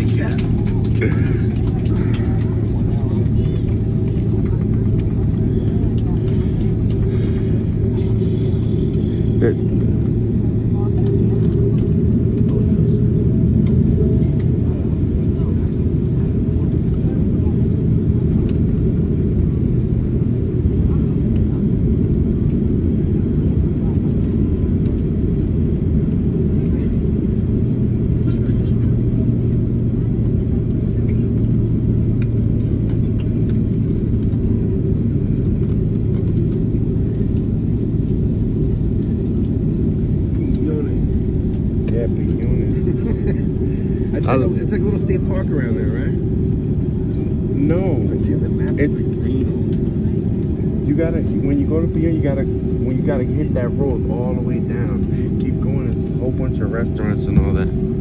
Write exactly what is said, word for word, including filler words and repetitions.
It's like a little state park around there, right? No. Let's see on the map. It's, it's like green. You gotta, when you go to P R, you gotta, when you gotta hit that road all the way down. Keep going, there's a whole bunch of restaurants and all that.